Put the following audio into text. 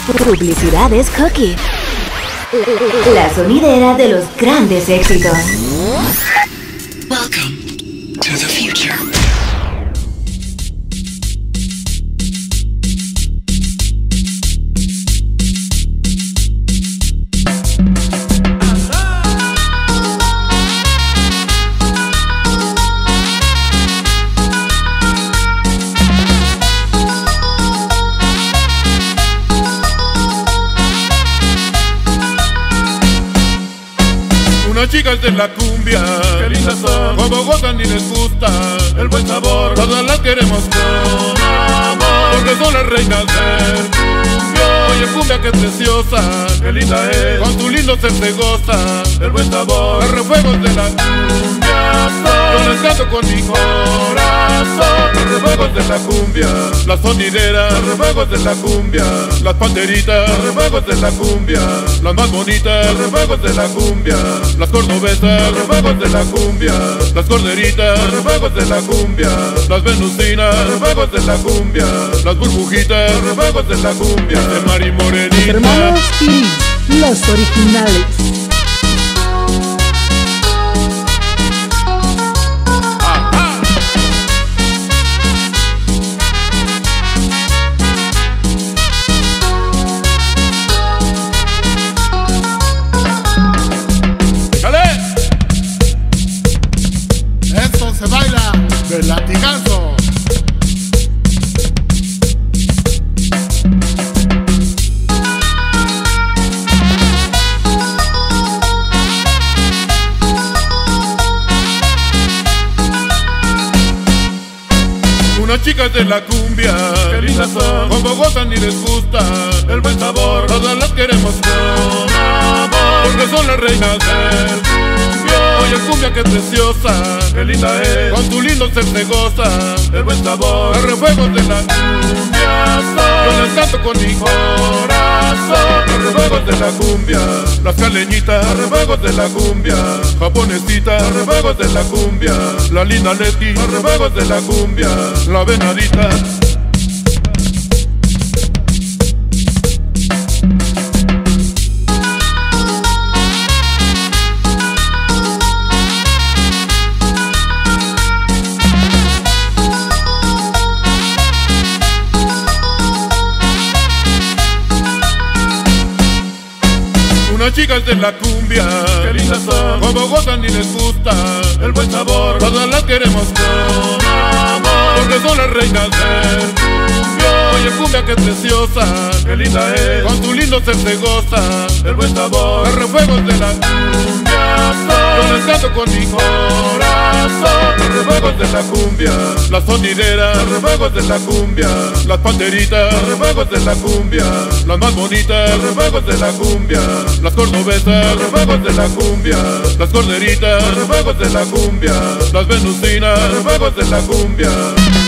Publicidades Cookie, la sonidera de los grandes éxitos. Welcome to the future. Unas chicas de la cumbia, qué lindas son, como gozan y les gusta el buen sabor. Todas las queremos con amor, porque son las reinas del cumbia. Oye cumbia que preciosa, qué linda es, con tu lindo ser se goza el buen sabor. Los refuegos de la cumbia son, yo les canto con mi corazón. Los refuegos de la cumbia, las sonideras, los refuegos de la cumbia, las panteritas, los refuegos de la cumbia, las más bonitas, los refuegos de la cumbia, las cordobesas, los refuegos de la cumbia, las corderitas, los refuegos de la cumbia, las venusinas, los refuegos de la cumbia, las burbujitas, los refuegos de la cumbia, de Mari Morenita. Hermanos Iris, los originales. Se baila del latigazo. Unas chicas de la cumbia, qué lindas son, como gozan y les gusta el buen sabor. Todas las queremos con amor, porque son las reinas del cumbia. Oye cumbia que preciosa, qué linda es, con tu lindo ser se goza el buen sabor. Los refuegos de la cumbia son, yo les canto con mi corazón. Los refuegos de la cumbia, las caleñitas, los refuegos de la cumbia, japonesita, los refuegos de la cumbia, la linda Leti, los refuegos de la cumbia, la venadita. Unas chicas de la cumbia, qué lindas son, como gozan y les gusta el buen sabor. Todas las queremos con amor, porque son las reinas del cumbia. Oye cumbia que preciosa, qué linda es, con tu lindo ser se goza el buen sabor. Los refuegos de la cumbia son, yo les canto con mi corazón. Los refuegos de la cumbia, las sonideras, los refuegos de la cumbia, las panteritas, los refuegos de la cumbia, las más bonitas, los refuegos de la cumbia, las cordobesas, los refuegos de la cumbia, las corderitas, los refuegos de la cumbia, las venusinas, los refuegos de la cumbia.